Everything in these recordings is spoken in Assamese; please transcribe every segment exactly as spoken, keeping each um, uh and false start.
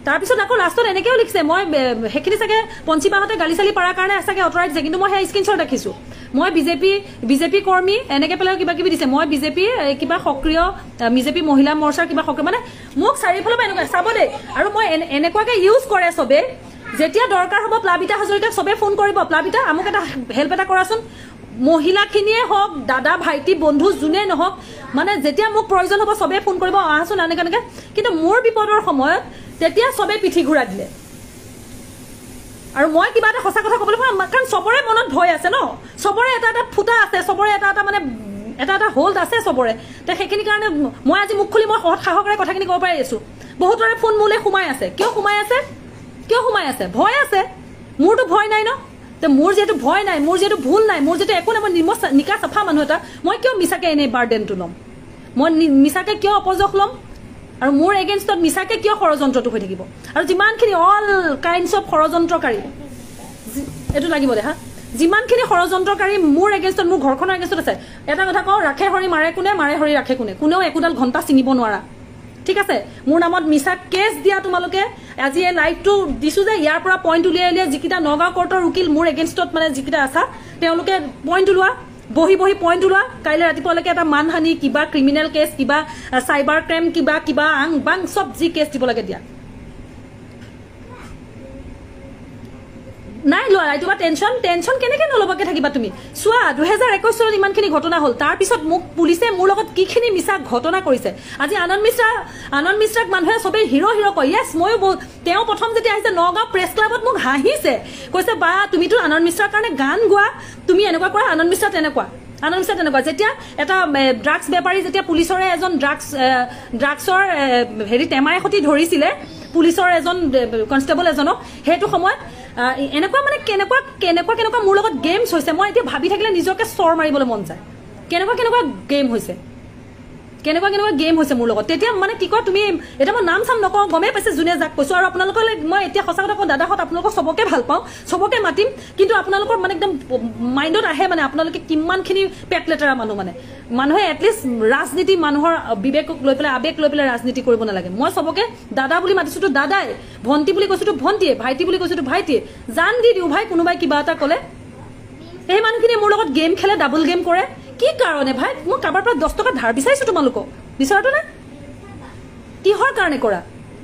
তাৰপিছত আকৌ লাষ্টত এনেকেও লিখিছে মই সেইখিনি চাগে পঞ্চিমাহতে গালি চালি পাৰাৰ কাৰণে চাগে আঁতৰাই দিছে কিন্তু মই সেই স্ক্ৰীনশ্বট দেখিছো মই বিজেপি বিজেপি কৰ্মী এনেকে পেলাই কিবা কিবি দিছে মই বিজেপি কিবা সক্ৰিয় বিজেপি মহিলা মৰ্চাৰ কিবা সক্ৰিয় মানে মোক চাৰিওফালৰ পৰা এনেকুৱা চাব দেই আৰু মই এনেকুৱাকে ইউজ কৰে চবে যেতিয়া দৰকাৰ হ'ব প্লাবিতা হাজৰিকাক চবে ফোন কৰিব প্লাবিতা আমুক এটা হেল্প এটা কৰাচোন মহিলাখিনিয়ে হওক দাদা ভাইটি বন্ধু যোনে নহওক মানে যেতিয়া মোক প্ৰয়োজন হ'ব চবে ফোন কৰিব আহাচোন এনেকে এনেকে কিন্তু মোৰ বিপদৰ সময়ত তেতিয়া চবে পিঠি ঘূৰা দিলে আৰু মই কিবা এটা সঁচা কথা ক'বলৈ কাৰণ চবৰে মনত ভয় আছে ন চবৰে এটা এটা ফুটা আছে চবৰে এটা এটা মানে এটা এটা হোল্ড আছে চবৰে তে সেইখিনি কাৰণে মই আজি মুখ খুলি মই সাহসৰে কথাখিনি ক'ব পাৰি আছো বহুতৰে ফোন মোলে সোমাই আছে কিয় সোমাই আছে কিয় সোমাই আছে ভয় আছে মোৰতো ভয় নাই ন তে মোৰ যেটো ভয় নাই মোৰ যেটো ভুল নাই মোৰ যেটো একো নাই মই নিকা চাফা মানুহ এটা মই কিয় মিছাকে এনে বাৰ্ডেনটো ল'ম মই মিছাকে কিয় অপজক ল'ম আৰু মোৰ এগেইনষ্টত মিছাকে কিয় ষড়যন্ত্ৰটো হৈ থাকিব আৰু যিমানখিনি অল কাইণ্ডছ অফ ষড়যন্ত্ৰকাৰী এটো লাগিব দে হা যিমানখিনি ষড়যন্ত্ৰকাৰী মোৰ এগেইনষ্টত মোৰ ঘৰখনৰ এগেইনষ্টত আছে এটা কথা কওঁ ৰাখে হৰি মাৰে কোনে মাৰে হৰি ৰাখে কোনে কোনেও একোডাল ঘণ্টা ছিঙিব নোৱাৰা ঠিক আছে মোৰ নামত মিছা কেছ দিয়া তোমালোকে আজি এই লাইভটো দিছো যে ইয়াৰ পৰা পইণ্ট উলিয়াই উলিয়াই যিকিটা নগাঁও কোৰ্টৰ উকিল মোৰ এগেইনষ্টত মানে যিকিটা আছা তেওঁলোকে পইণ্ট ওলোৱা বহি বহি পইণ্ট ওলোৱা কাইলৈ ৰাতিপুৱালৈকে এটা মানহানি কিবা ক্ৰিমিনেল কেছ কিবা চাইবাৰ ক্ৰাইম কিবা কিবা আং বাং চব যি কেছ দিব লাগে দিয়া নাই লোৱা এইটো বা টেনশ্যন টেনশ্যন কেনেকৈ নল'বাকে থাকিবা তুমি চোৱা দুহেজাৰ একৈছ চনত ইমানখিনি ঘটনা হ'ল তাৰপিছত মোক পুলিচে মোৰ লগত কিখিনি মিছা ঘটনা কৰিছে আজি আনন্দ মিশ্ৰা আনন্দ মিশ্ৰাক মানুহে চবেই হিৰ' হিৰ' কয় য়েছ ময়ো তেওঁ প্ৰথম যেতিয়া আহিছে নগাঁও প্ৰেছ ক্লাবত মোক হাঁহিছে কৈছে বা তুমিতো আনন্দ মিশ্ৰাৰ কাৰণে গান গোৱা তুমি এনেকুৱা কৰা আনন্দ মিশ্ৰা তেনেকুৱা আনন্দ মিশ্ৰা তেনেকুৱা যেতিয়া এটা ড্ৰাগছ বেপাৰী যেতিয়া পুলিচৰে এজন ড্ৰাগছ ড্ৰাগছৰ হেৰি টেমাই সতি ধৰিছিলে পুলিচৰ এজন কনষ্টেবল এজনক সেইটো সময়ত এনেকুৱা মানে কেনেকুৱা কেনেকুৱা কেনেকুৱা মোৰ লগত গেমছ হৈছে মই এতিয়া ভাবি থাকিলে নিজকে চৰ মাৰিবলৈ মন যায় কেনেকুৱা কেনেকুৱা গেম হৈছে কেনেকুৱা কেনেকুৱা গেম হৈছে মোৰ লগত তেতিয়া মানে কি কয় তুমি এটা মই নাম চাম নকওঁ গমেই পাইছে যোনে যাক কৈছোঁ আৰু আপোনালোকলৈ মই এতিয়া সঁচা কথা কওঁ দাদাহঁত আপোনালোকক চবকে ভাল পাওঁ চবকে মাতিম কিন্তু আপোনালোকৰ মানে একদম মাইণ্ডত আহে মানে আপোনালোকে কিমানখিনি পেট লেতেৰা মানুহ মানে মানুহে এটলিষ্ট ৰাজনীতি মানুহৰ বিবেকক লৈ পেলাই আৱেগ লৈ পেলাই ৰাজনীতি কৰিব নালাগে মই চবকে দাদা বুলি মাতিছোঁতো দাদাই ভণ্টি বুলি কৈছোঁতো ভণ্টিয়ে ভাইটি বুলি কৈছোঁতো ভাইটিয়ে জান দি দিওঁ ভাই কোনোবাই কিবা এটা ক'লে সেই মানুহখিনিয়ে মোৰ লগত গেম খেলে ডাবল গেম কৰে কি কাৰণে ভাই মই কাৰোবাৰ পৰা দহ টকা ধাৰ বিচাৰিছোঁ তোমালোকক বিচাৰটো নে কিহৰ কাৰণে কৰা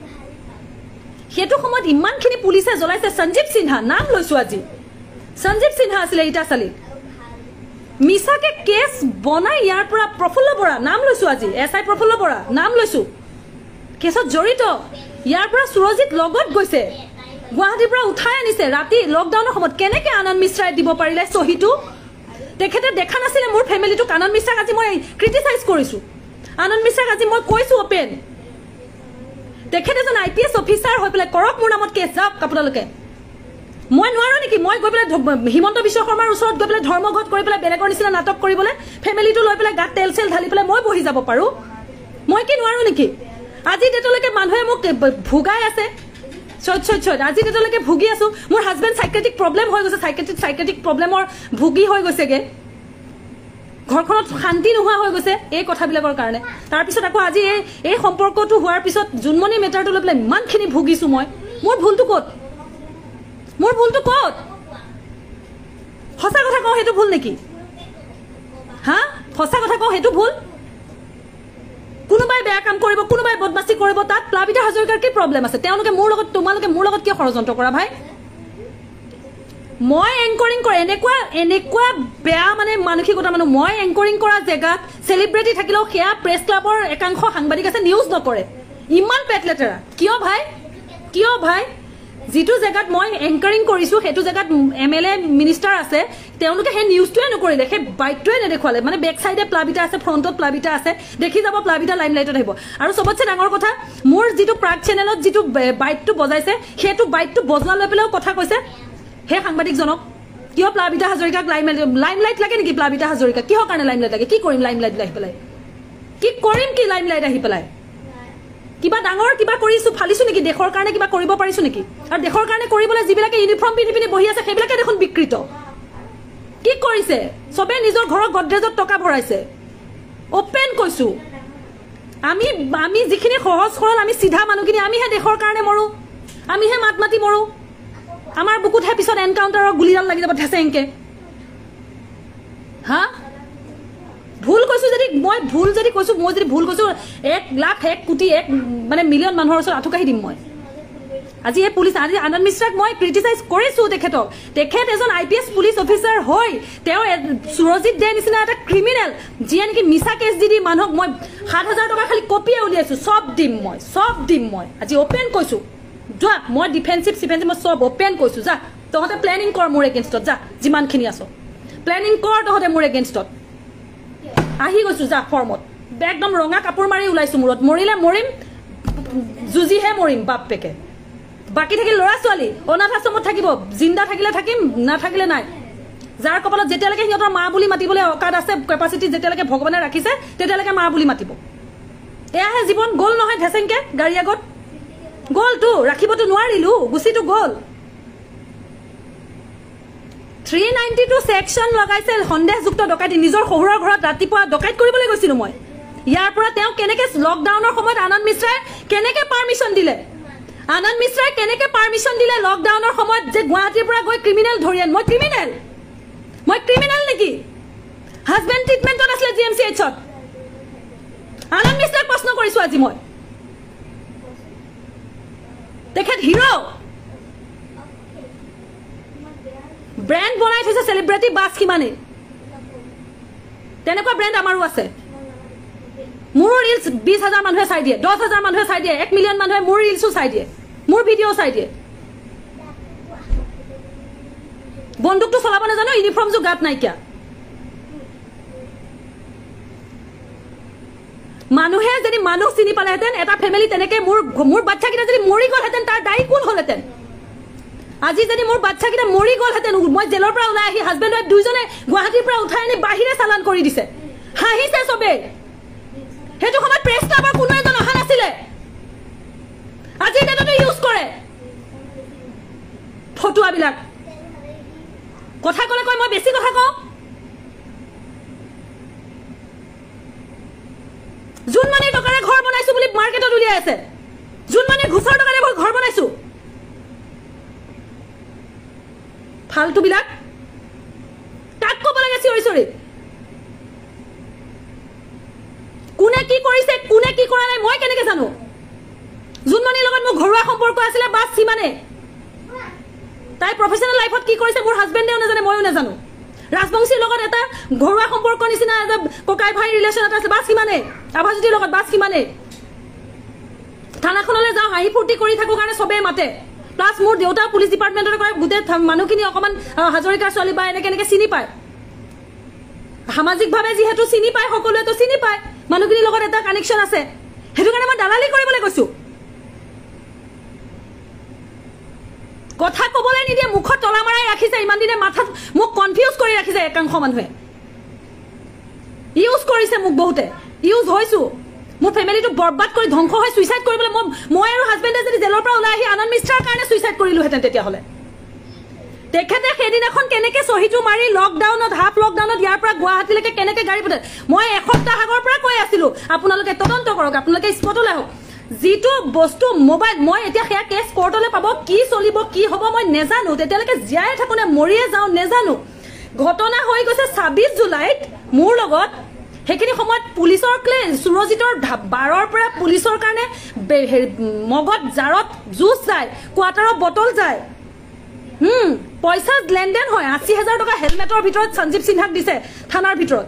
সেইটো সময়ত ইমানখিনি পুলিচে জ্বলাইছে সঞ্জীৱ সিনহা নাম লৈছোঁ আজি সঞ্জীৱ সিনহা আছিলে ইটাচালিত মিছাকে কেছ বনাই ইয়াৰ পৰা প্ৰফুল্ল বৰা নাম লৈছোঁ আজি এছ আই প্ৰফুল্ল বৰা নাম লৈছোঁ কেছত জড়িত ইয়াৰ পৰা সুৰজিত লগত গৈছে গুৱাহাটীৰ পৰা উঠাই আনিছে ৰাতি লকডাউনৰ সময়ত কেনেকৈ আনন্দ মিশ্ৰাই দিব পাৰিলে চহীটো তেখেতে দেখা নাছিলে মোৰ ফেমিলিটোক আনন্দ মিশ্ৰাক আজি মই ক্ৰিটিচাইজ কৰিছোঁ আনন্দ মিশ্ৰাক আজি মই কৈছোঁ অপেন তেখেত এজন আই পি এছ অফিচাৰ হৈ পেলাই কৰক মোৰ নামত কেছ যাওক আপোনালোকে মই নোৱাৰোঁ নেকি মই গৈ পেলাই হিমন্ত বিশ্ব শৰ্মাৰ ওচৰত গৈ পেলাই ধৰ্মঘট কৰি পেলাই বেলেগৰ নিচিনা নাটক কৰিবলৈ ফেমিলিটো লৈ পেলাই গাত তেল চেল ঢালি পেলাই মই বহি যাব পাৰোঁ মই কি নোৱাৰোঁ নেকি আজি তেতিয়ালৈকে মানুহে মোক ভোগাই আছে চৈত চৈত চৈত আজি তেতিয়ালৈকে ভুগি আছোঁ মোৰ হাজবেণ্ড চাইকেটিক প্ৰব্লেম হৈ গৈছে চাইকেটিক চাইকেটিক প্ৰব্লেমৰ ভুগি হৈ গৈছেগৈ ঘৰখনত শান্তি নোহোৱা হৈ গৈছে এই কথাবিলাকৰ কাৰণে তাৰপিছত আকৌ আজি এই এই সম্পৰ্কটো হোৱাৰ পিছত জোনমণি মেটাৰটো লৈ পেলাই ইমানখিনি ভুগিছোঁ মই মোৰ ভুলটো ক'ত মোৰ ভুলটো ক'ত সঁচা কথা কওঁ সেইটো ভুল নেকি হা সঁচা কথা কওঁ সেইটো ভুল কোনোবাই বেয়া কাম কৰিব কোনোবাই বদমাছি কৰিব তাত প্লাবিতা হাজৰিকাৰ কি প্ৰব্লেম আছে তেওঁলোকে মোৰ লগত তোমালোকে মোৰ লগত কিয় ষড়যন্ত্ৰ কৰা ভাই মই এংকৰিং কৰা এনেকুৱা এনেকুৱা বেয়া মানে মানসিকতা মানুহ মই এংকৰিং কৰা জেগাত চেলিব্ৰিটি থাকিলেও সেয়া প্ৰেছ ক্লাবৰ একাংশ সাংবাদিক আছে নিউজ নকৰে ইমান পেট লেতেৰা কিয় ভাই কিয় ভাই যিটো জেগাত মই এংকৰিং কৰিছোঁ সেইটো জেগাত এম এল এ মিনিষ্টাৰ আছে তেওঁলোকে সেই নিউজটোৱে নকৰিলে সেই বাইকটোৱে নেদেখুৱালে মানে বেক চাইডে প্লাবিতা আছে ফ্ৰণ্টত প্লাবিতা আছে দেখি যাব প্লাবিতা লাইম লাইটত আহিব আৰু চবতছে ডাঙৰ কথা মোৰ যিটো প্ৰাগ চেনেলত যিটো বাইকটো বজাইছে সেইটো বাইকটো বজোৱা লৈ পেলাইও কথা কৈছে সেই সাংবাদিকজনক কিয় প্লাবিতা হাজৰিকাক লাইম লাইম লাইট লাগে নেকি প্লাবিতা হাজৰিকা কিহৰ কাৰণে লাইম লাইট লাগে কি কৰিম লাইম লাইট আহি পেলাই কি কৰিম কি লাইম লাইট আহি পেলাই কিবা ডাঙৰ কিবা কৰিছোঁ ফালিছোঁ নেকি দেশৰ কাৰণে কিবা কৰিব পাৰিছোঁ নেকি আৰু দেশৰ কাৰণে কৰিবলৈ যিবিলাকে ইউনিফৰ্ম পিন্ধি পিন্ধি বহি আছে সেইবিলাকে দেখোন বিকৃত কি কৰিছে চবেই নিজৰ ঘৰৰ গডৰেজত টকা ভৰাইছে অপেন কৈছোঁ আমি আমি যিখিনি সহজ সৰল আমি চিধা মানুহখিনি আমিহে দেশৰ কাৰণে মৰোঁ আমিহে মাত মাতি মৰো আমাৰ বুকুতহে পিছত এনকাউণ্টাৰৰ গুলিডাল লাগি যাব ঠেচেংকে হা ভুল কৈছো যদি মই ভুল যদি কৈছো মই যদি ভুল কৈছো এক লাখ এক কোটি এক মানে মিলিয়ন মানুহৰ ওচৰত আঠুকাহি দিম মই আজি এই পুলিচ আজি আনন্দ মিশ্ৰাক মই ক্ৰিটিসাইজ কৰিছো তেখেতক তেখেত এজন I P S police officer হয় তেওঁ সুৰজিত দে নিচিনা এটা ক্ৰিমিনেল যিয়ে নেকি মিছা কেছ দি দি মানুহক মই সাত হাজাৰ টকা খালি কপিয়ে উলিয়াইছো সব দিম মই সব দিম মই আজি অপেন কৈছো যা মই ডিফেন্সিভ ডিফেন্সিভ মই সব অপেন কৈছো যা তহঁতে প্লেনিং কৰ মোৰ এগেইনষ্টত যা যিমানখিনি আছো প্লেনিং কৰ তহঁতে মোৰ এগেইনষ্টত আহি গৈছো যা ফৰ্মত একদম ৰঙা কাপোৰ মাৰি ওলাইছো মূৰত মৰিলে মৰিম যুজিহে মৰিম বাপ পেকে বাকি থাকিল ল'ৰা ছোৱালী অনাথ আশ্ৰমত থাকিব জিন্দা থাকিলে থাকিম নাথাকিলে নাই যাৰ কপালত যেতিয়ালৈকে সিহঁতৰ মা বুলি মাতিবলৈ অকাদ আছে কেপাচিটি যেতিয়ালৈকে ভগৱানে ৰাখিছে তেতিয়ালৈকে মা বুলি মাতিব এয়াহে জীৱন গ'ল নহয় ঢেচেংকে গাড়ী আগত গ'লতো ৰাখিবতো নোৱাৰিলো গুচিটো গ'ল থ্ৰী নাইণ্টি টু ছেকশ্যন লগাইছে সন্দেহযুক্ত ডকাইতি নিজৰ শহুৰৰ ঘৰত ৰাতিপুৱা ডকাইত কৰিবলৈ গৈছিলো মই ইয়াৰ পৰা তেওঁ কেনেকে লকডাউনৰ সময়ত আনন্দ মিশ্ৰাই কেনেকে পাৰ্মিশ্যন দিলে আনন্দ মিশ্ৰাই কেনেকে পাৰ্মিশ্যন দিলে লকডাউনৰ সময়ত যে গুৱাহাটীৰ পৰা গৈ ক্ৰিমিনেল ধৰি আন মই ক্ৰিমিনেল মই ক্ৰিমিনেল নেকি হাজবেণ্ড ট্ৰিটমেণ্টত আছিলে জি এম চি এইচত আনন্দ মিশ্ৰাক প্ৰশ্ন কৰিছো আজি মই তেখেত হিৰো ব্ৰেণ্ড বনাই থৈছে চেলিব্ৰিটি বাছ কিমানে তেনেকুৱা ব্ৰেণ্ড আমাৰো আছে মোৰ ৰিলছ বিশ হাজাৰ মানুহে চাই দিয়ে দহ হাজাৰ মানুহে চাই দিয়ে এক মিলিয়ন মানুহে মোৰ ৰিলছো চাই দিয়ে মোৰ ভিডিঅ' চাই দিয়ে বন্দুকটো চলাব নাজানো ইউনিফৰ্মযোৰ গাত নাইকিয়া মানুহে যদি মানুহ চিনি পালেহেঁতেন এটা ফেমিলি তেনেকে মোৰ মোৰ বাচ্চাকেইটা যদি মৰি গ'লহেঁতেন তাৰ দায়ী কোন হ'লহেঁতেন আজি যদি মোৰ বাচ্চাকেইটা মৰি গ'লহেঁতেন মই জেলৰ পৰা ওলাই আহি হাজবেণ্ড ৱাইফ দুইজনে গুৱাহাটীৰ পৰা উঠাই আনি বাহিৰে চালান কৰি দিছে হাঁহিছে চবেই সেইটো সময়ত প্ৰেছ ক্লাবৰ কোনো এজন অহা নাছিলে আজি ডেটতো ইউজ কৰে ফটোৱাবিলাক কথা ক'লে কয় মই বেছি কথা কওঁ জোনমণিৰ টকাৰে ঘৰ বনাইছো বুলি মাৰ্কেটত উলিয়াই আছে জোনমণিৰ ঘোচৰ টকাৰে ঘৰ বনাইছো ফালতুবিলাক তাক ক'ব লাগে চিঞৰি চিঞৰি কোনে কি কৰিছে কোনে কি কৰা নাই মই কেনেকে জানো জোনমণিৰ লগত মোৰ ঘৰুৱা সম্পৰ্ক আছিলে বাছ সিমানে তাই প্ৰফেচনেল লাইফত কি কৰিছে মোৰ হাজবেণ্ডেও নাজানে ময়ো নাজানো ৰাজবংশীৰ লগত এটা ঘৰুৱা সম্পৰ্ক নিচিনা এটা ককাই ভাই ৰিলেশ্যন এটা আছে বাছ সিমানে আভাজ্যোতিৰ লগত বাছ সিমানে থানাখনলৈ যাওঁ হাঁহি ফূৰ্তি কৰি থাকো কাৰণে চবেই মাতে প্লাছ মোৰ দেউতা পুলিচ ডিপাৰ্টমেণ্টৰ কৰে গোটেই মানুহখিনি অকণমান হাজৰিকাৰ ছোৱালী বা এনেকে এনেকে চিনি পায় সামাজিকভাৱে যিহেতু চিনি পায় সকলোৱেতো চিনি পায় মানুহখিনিৰ লগত এটা কানেকশ্যন আছে সেইটো কাৰণে মই দালালি কৰিবলৈ গৈছো কথা ক'বলৈ নিদিয়ে মুখত তলা মাৰাই ৰাখিছে ইমান দিনে মাথাত মোক কনফিউজ কৰি ৰাখিছে একাংশ মানুহে ইউজ কৰিছে মোক বহুতে ইউজ হৈছো মোৰ ফেমিলিটো বৰবাদ কৰি ধ্বংস হৈ সুইচাইড কৰিবলৈ মই মই আৰু হাজবেণ্ডে যদি জেলৰ পৰা ওলাই আহি আনন্দ মিশ্ৰাৰ কাৰণে সুইচাইড কৰিলোহেঁতেন তেতিয়াহ'লে তেখেতে সেইদিনাখন কেনেকে চহীটো মাৰি লকডাউনত হাফ লকডাউনত ইয়াৰ পৰা গুৱাহাটীলৈকে কেনেকে গাড়ী পঠায় মই এসপ্তাহ আগৰ পৰা কৈ আছিলো আপোনালোকে তদন্ত কৰক আপোনালোকে স্পটলৈ আহক যিটো বস্তু মোবাইল মই এতিয়া সেয়া কেছ কোৰ্টলৈ পাব কি চলিব কি হ'ব মই নেজানো তেতিয়ালৈকে জীয়াই থাকোনে মৰিয়ে যাওঁ নেজানো ঘটনা হৈ গৈছে ছাব্বিছ জুলাইত মোৰ লগত সেইখিনি সময়ত পুলিচৰ ক্লে সুৰজিতৰ বাৰৰ পৰা পুলিচৰ কাৰণে মগত জাৰত জুচ যায় কোৱাৰ্টাৰৰ বটল যায় হুম পইচা লেনদেন হয় আশী হাজাৰ টকা হেলমেটৰ ভিতৰত সঞ্জীৱ সিনহাক দিছে থানাৰ ভিতৰত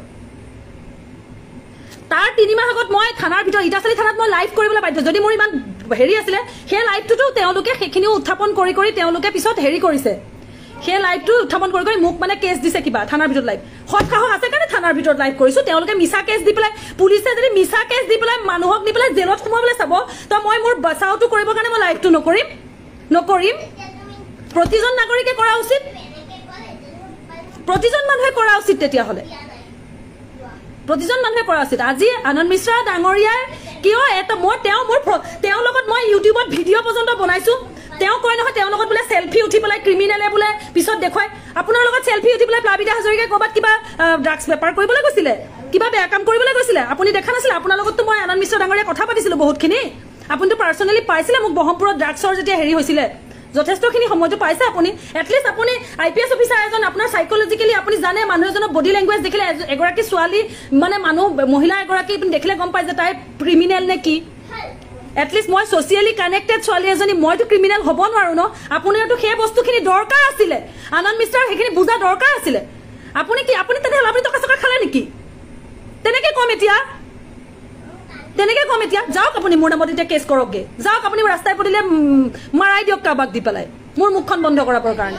তাৰ তিনিমাহ আগত মই থানাৰ ভিতৰত ইটাচালি থানাত মই লাইভ কৰিবলৈ বাধ্য যদি মোৰ ইমান হেৰি আছিলে সেই লাইভটোতো তেওঁলোকে সেইখিনিও উত্থাপন কৰি কৰি তেওঁলোকে পিছত হেৰি কৰিছে সেই লাইভটো উত্থাপন কৰি কৰি মোক মানে কেছ দিছে কিবা থানাৰ ভিতৰত লাইভ সৎ সাহস আছে কাৰণে থানাৰ ভিতৰত লাইভ কৰিছো তেওঁলোকে মিছা কেছ দি পেলাই পুলিচে যদি মিছা কেছ দি পেলাই মানুহক নি পেলাই জেলত সোমাবলৈ চাব তো মই মোৰ বচাওটো কৰিবৰ কাৰণে মই লাইভটো নকৰিম নকৰিম প্ৰতিজন নাগৰিকে কৰা উচিত প্ৰতিজন মানুহে কৰা উচিত তেতিয়াহ'লে প্ৰতিজন মানুহে কৰা উচিত আজি আনন্দ মিশ্ৰা ডাঙৰীয়াই কিয় এটা মই তেওঁ মোৰ তেওঁৰ লগত মই ইউটিউবত ভিডিঅ' পৰ্যন্ত বনাইছো তেওঁ কয় নহয় তেওঁৰ লগত বোলে চেলফি উঠি পেলাই ক্ৰিমিনেলে বোলে পিছত দেখুৱাই আপোনাৰ লগত চেলফি উঠি পেলাই প্লাবিতা হাজৰিকাই ক'ৰবাত কিবা ড্ৰাগছ বেপাৰ কৰিবলৈ গৈছিলে কিবা বেয়া কাম কৰিবলৈ গৈছিলে আপুনি দেখা নাছিলে আপোনাৰ লগততো মই আনন্দ মিশ্ৰ ডাঙৰীয়াই কথা পাতিছিলো বহুতখিনি আপুনিতো পাৰ্চনেলি পাইছিলে মোক ব্ৰহ্মপুৰত ড্ৰাগছৰ যেতিয়া হেৰি হৈছিলে যথেষ্টখিনি সময়টো পাইছে আপুনি এটলিষ্ট আপুনি আই পি এছ অফিচাৰ এজন আপোনাৰ সাইকোলজিক্যালি আপুনি জানে মানুহ এজনৰ বডি ল্যাঙ্গুৱেজ দেখিলে এগৰাকী ছোৱালী মানে মানুহ মহিলা এগৰাকী আপুনি দেখিলে গম পাই যে তাই ক্ৰিমিনেল নে কি এটলিষ্ট মই সোশিয়ালি কানেক্টেড ছোৱালী এজনী মইতো ক্ৰিমিনেল হ'ব নোৱাৰো ন আপুনিতো সেই বস্তুখিনি দৰকাৰ আছিলে আনন্দ মিশ্ৰাৰ সেইখিনি বুজা দৰকাৰ আছিলে আপুনি কি আপুনি তেনেহ'লে আপুনি টকা চকা খালে নেকি তেনেকে কম এতিয়া তেনেকে কম এতিয়া যাওক আপুনি মোৰ নামত এতিয়া কেছ কৰকগে যাওক আপুনি ৰাস্তাই পদিলে মাৰাই দিয়ক কাবাক দি পেলাই মোৰ মুখখন বন্ধ কৰাবৰ কাৰণে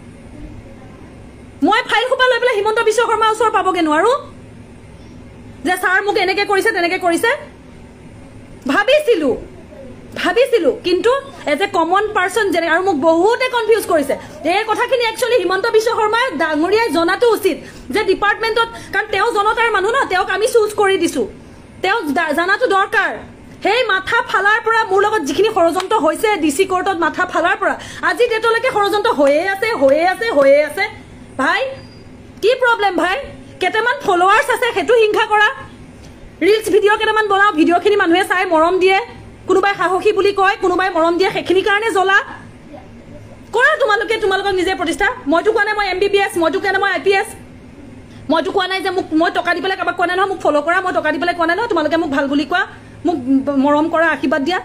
মই ফাইল খোপা লৈ পেলাই হিমন্ত বিশ্ব শৰ্মাৰ ওচৰ পাবগে নোৱাৰো যে ছাৰ মোক এনেকে কৰিছে তেনেকে কৰিছে ভাবিছিলো ভাবিছিলো কিন্তু এজ এ কমন পাৰ্চন যেনে আৰু মোক বহুতে কনফিউজ কৰিছে এই কথাখিনি একচুৱেলি হিমন্ত বিশ্ব শৰ্মাই ডাঙৰীয়াই জনাটো উচিত যে ডিপাৰ্টমেণ্টত কাৰণ তেওঁ জনতাৰ মানুহ ন তেওঁক আমি চুজ কৰি দিছো তেওঁ জানাটো দৰকাৰ সেই মাথা ফালাৰ পৰা মোৰ লগত যিখিনি ষড়যন্ত্ৰ হৈছে ডিসি কোৰ্টত মাথা ফালাৰ পৰা আজি ডেটলৈকে ষড়যন্ত্ৰ হৈয়ে আছে হৈয়ে আছে হৈয়ে আছে ভাই কি প্ৰবলেম ভাই কেটামান ফলোৱাৰ্স আছে হেতু হিংসা কৰা ৰিলস ভিডিও কেটামান বনাও ভিডিওখিনি মানুহে চাই মৰম দিয়ে কোনোবাই সাহসী বুলি কয় কোনোবাই মৰম দিয়ে সেইখিনি কাৰণে জ্বলা কৰা তোমালোকে তোমালোকক নিজে প্ৰতিষ্ঠা মইতো কোৱা নাই মই এমবিবিএছ মইতো কোৱা নাই মই আইপিএছ মইতো কোৱা নাই যে মোক মই টকা দি পেলাই কাবাক কোৱা নাই নহয় মোক ফলো কৰা মই টকা দি পেলাই কোৱা নাই নহয় তোমালোকে মোক ভাল বুলি কোৱা মোক মৰম কৰা আশীৰ্বাদ দিয়া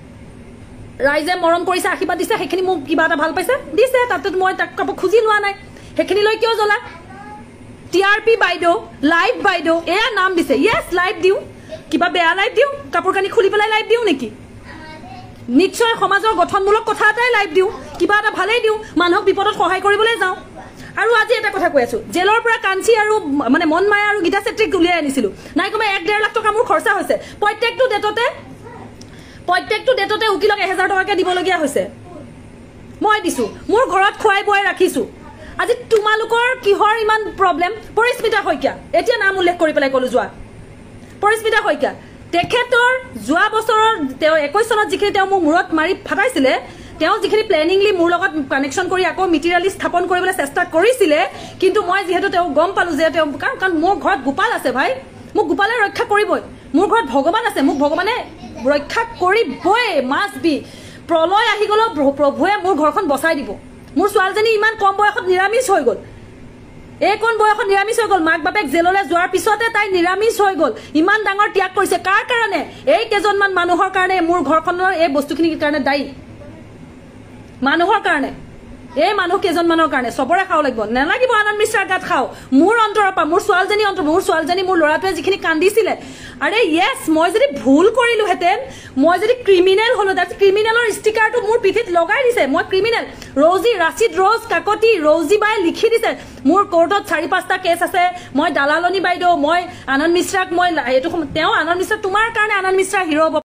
ৰাইজে মৰম কৰিছে আশীৰ্বাদ দিছে সেইখিনি মোক কিবা এটা ভাল পাইছে দিছে তাতে মই তাক কাবাক খুজি লোৱা নাই সেইখিনি লৈ কিয় জ্বলা টিআৰপি বাইদেউ লাইভ বাইদেউ এয়া নাম দিছে ইয়েস লাইভ দিও কিবা বেয়া লাইভ দিও কাপোৰ কানি খুলি পেলাই লাইভ দিও নেকি নিশ্চয় সমাজৰ গঠনমূলক কথা এটাই লাইভ দিও কিবা এটা ভালেই দিও মানুহক বিপদত সহায় কৰিবলৈ যাও আৰু আজি এটা কথা কৈ আছো জেলৰ পৰা কাঞ্চি আৰু মানে মনমায়া আৰু গীতা চেত্ৰীক উলিয়াই আনিছিলো নাই কমে এক ডেৰ লাখ টকা মোৰ খৰচা হৈছে প্ৰত্যেকটো ডেটতে প্ৰত্যেকটো ডেটতে উকিলক এক হাজাৰ টকাকে দিবলগীয়া হৈছে মই দিছো মোৰ ঘৰত খুৱাই বয় ৰাখিছো আজি তোমালোকৰ কিহৰ ইমান প্ৰবলেম পৰিস্মিতা শইকীয়া এতিয়া নাম উল্লেখ কৰি পেলাই কলো যোৱা পৰিস্মিতা শইকীয়া তেখেতৰ যোৱা বছৰৰ তেওঁ একৈশ চনত যিখিনি তেওঁ মোৰ মূৰত মাৰি ফাটাইছিলে তেওঁ যিখিনি প্লেনিংলি মোৰ লগত কানেকশ্যন কৰি আকৌ মেটেৰিয়েলি স্থাপন কৰিবলৈ চেষ্টা কৰিছিলে কিন্তু মই যিহেতু তেওঁ গম পালো যে তেওঁ কাৰণ মোৰ ঘৰত গোপাল আছে ভাই মোক গোপালে ৰক্ষা কৰিবই মোৰ ঘৰত ভগৱান আছে মোক ভগৱানে ৰক্ষা কৰিবই মাছ বি প্ৰলয় আহি গ'ল প্ৰভুৱে মোৰ ঘৰখন বচাই দিব মোৰ ছোৱালীজনী ইমান কম বয়সত নিৰামিষ হৈ গ'ল এই কোন বয়সত নিৰামিষ হৈ গ'ল মাক বাপেক জেললৈ যোৱাৰ পিছতে তাই নিৰামিষ হৈ গ'ল ইমান ডাঙৰ ত্যাগ কৰিছে কাৰ কাৰণে এই কেইজনমান মানুহৰ কাৰণে মোৰ ঘৰখনৰ এই বস্তুখিনিৰ কাৰণে দায়ী মানুহৰ কাৰণে এই মানুহ কেইজনমানৰ কাৰণে সবৰে খাও লাগিব নালাগিব আনন্দ মিশ্ৰাৰ গাত খাও মোৰ অন্তৰৰ পৰা মোৰ ছোৱালীজনী অন্তৰ মোৰ ছোৱালীজনী মোৰ ল'ৰাটোৱে যিখিনি কান্দিছিলে আৰে ইয়েস মই যদি ভুল কৰিলো হেতেন মই যদি ক্ৰিমিনেল হলো দাত ক্ৰিমিনেলৰ ষ্টিকাৰটো মোৰ পিঠিত লগাই দিছে মই ক্ৰিমিনেল ৰৌজি ৰাশিদ ৰৌজ কাকতি ৰৌজি বাই লিখি দিছে মোৰ কোৰ্টত চাৰি পাঁচটা কেছ আছে মই দালালনী বাইদেউ মই আনন্দ মিশ্ৰাক মই এইটো তেওঁ আনন্দ মিশ্ৰা তোমাৰ কাৰণে আনন্দ মিশ্ৰা হিৰো